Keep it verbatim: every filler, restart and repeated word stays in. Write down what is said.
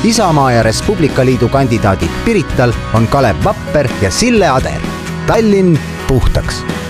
Isamaa ja Res Publica Liidu kandidaadid Pirital on Kalev Vapper ja Sille Ader. Tallinn puhtaks.